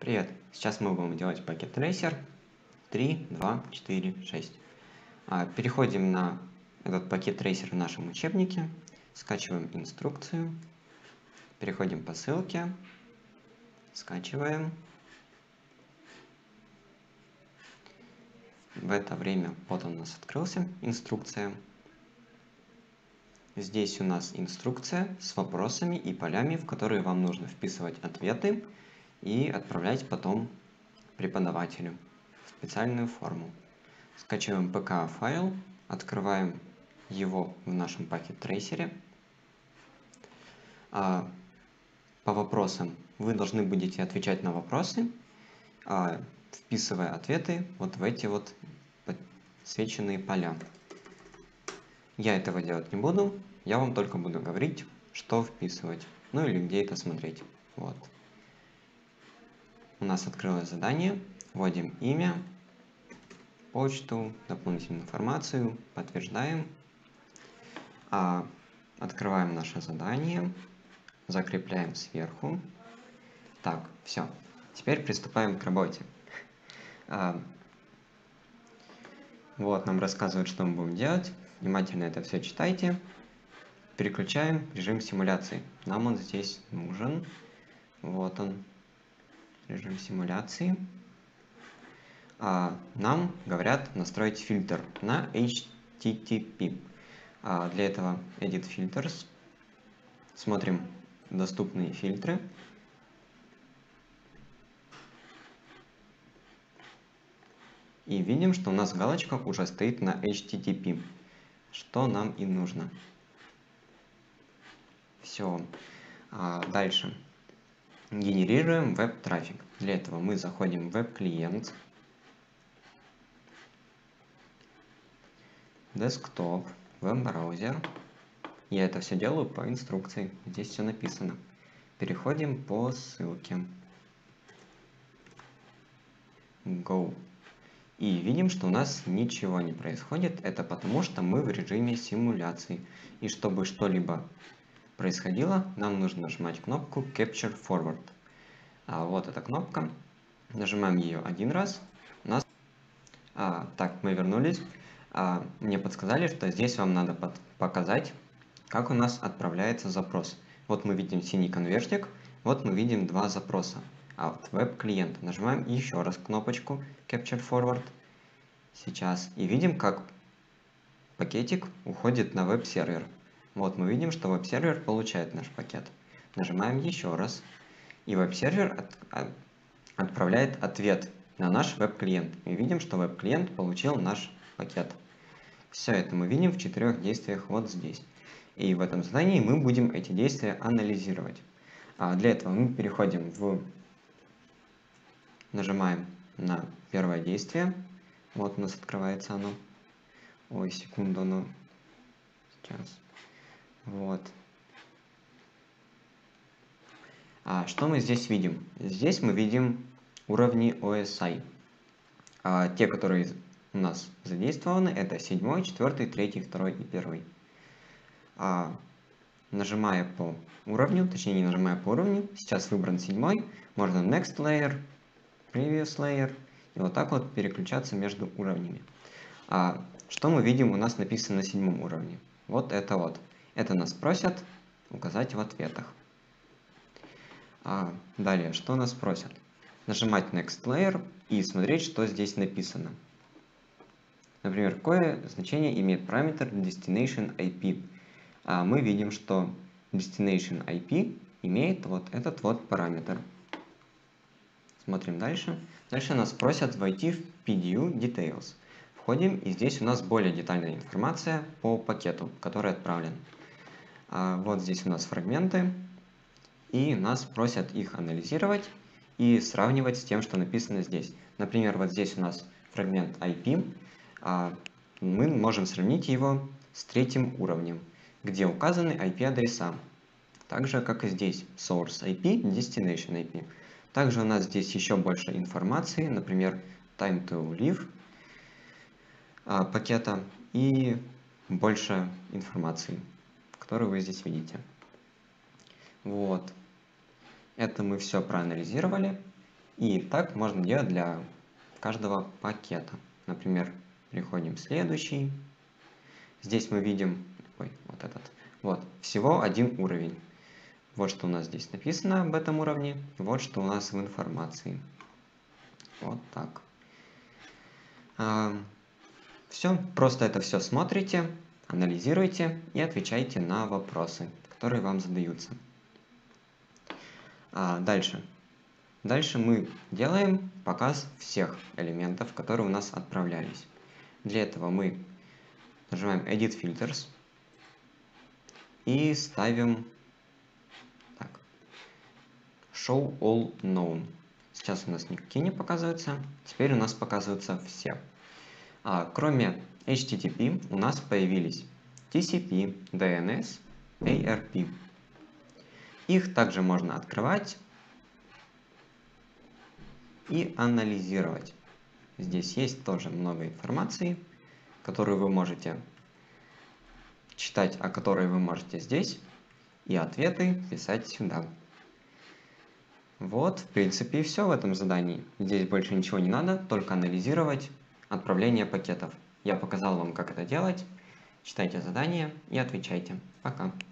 Привет! Сейчас мы будем делать пакет трейсер 3, 2, 4, 6. Переходим на этот пакет трейсер в нашем учебнике, скачиваем инструкцию, переходим по ссылке, скачиваем. В это время вот он у нас открылся, инструкция. Здесь у нас инструкция с вопросами и полями, в которые вам нужно вписывать ответы и отправлять потом преподавателю в специальную форму. Скачиваем PK-файл, открываем его в нашем пакет-трейсере. По вопросам вы должны будете отвечать на вопросы, вписывая ответы вот в эти вот подсвеченные поля. Я этого делать не буду, я вам только буду говорить, что вписывать, ну или где это смотреть. Вот. У нас открылось задание, вводим имя, почту, дополнительную информацию, подтверждаем, открываем наше задание, закрепляем сверху. Так, все. Теперь приступаем к работе. Вот нам рассказывают, что мы будем делать. Внимательно это все читайте. Переключаем режим симуляции. Нам он здесь нужен. Вот он, режим симуляции. Нам говорят настроить фильтр на HTTP. Для этого Edit Filters. Смотрим доступные фильтры. И видим, что у нас галочка уже стоит на HTTP, что нам и нужно. Все. Дальше. Генерируем веб-трафик. Для этого мы заходим в веб-клиент, десктоп, веб-браузер. Я это все делаю по инструкции. Здесь все написано. Переходим по ссылке. Go. И видим, что у нас ничего не происходит. Это потому, что мы в режиме симуляции. И чтобы что-либо происходило, нам нужно нажимать кнопку Capture Forward. Вот эта кнопка. Нажимаем ее один раз. Так, мы вернулись. Мне подсказали, что здесь вам надо показать, как у нас отправляется запрос. Вот мы видим синий конвертик, вот мы видим два запроса. Вот веб-клиент. Нажимаем еще раз кнопочку Capture Forward. Сейчас. И видим, как пакетик уходит на веб-сервер. Вот мы видим, что веб-сервер получает наш пакет. Нажимаем еще раз. И веб-сервер отправляет ответ на наш веб-клиент. И видим, что веб-клиент получил наш пакет. Все это мы видим в 4 действиях вот здесь. И в этом задании мы будем эти действия анализировать. Для этого мы переходим нажимаем на первое действие. Вот у нас открывается оно. Ой, секунду, ну. Сейчас. Вот. Что мы здесь видим? Здесь мы видим уровни OSI. Те, которые у нас задействованы, это 7, 4, 3, 2 и 1. Нажимая по уровню, точнее не нажимая по уровню, сейчас выбран 7, можно Next Layer, Previous Layer, и вот так вот переключаться между уровнями. Что мы видим, у нас написано на 7 уровне? Вот это вот. Это нас просят указать в ответах. Далее, что нас просят? Нажимать Next Layer и смотреть, что здесь написано. Например, какое значение имеет параметр Destination IP. Мы видим, что Destination IP имеет вот этот вот параметр. Смотрим дальше. Дальше нас просят войти в PDU Details. Входим, и здесь у нас более детальная информация по пакету, который отправлен. Вот здесь у нас фрагменты, и нас просят их анализировать и сравнивать с тем, что написано здесь. Например, вот здесь у нас фрагмент IP. Мы можем сравнить его с 3 уровнем, где указаны IP-адреса. Так же, как и здесь, Source IP, Destination IP. Также у нас здесь еще больше информации, например, Time to Live пакета и больше информации, которую вы здесь видите. Вот. Это мы все проанализировали. И так можно делать для каждого пакета. Например, переходим в следующий. Здесь мы видим, вот этот. Вот, всего один уровень. Вот что у нас здесь написано об этом уровне, вот что у нас в информации. Вот так. Все, просто это все смотрите, анализируйте и отвечайте на вопросы, которые вам задаются. Дальше. Дальше мы делаем показ всех элементов, которые у нас отправлялись. Для этого мы нажимаем Edit Filters и ставим Show All Known. Сейчас у нас никакие не показываются, теперь у нас показываются все. Кроме HTTP у нас появились TCP, DNS, ARP. Их также можно открывать и анализировать. Здесь есть тоже много информации, которую вы можете читать, а которые вы можете здесь, и ответы писать сюда. Вот, в принципе, и все в этом задании. Здесь больше ничего не надо, только анализировать отправление пакетов. Я показал вам, как это делать. Читайте задание и отвечайте. Пока.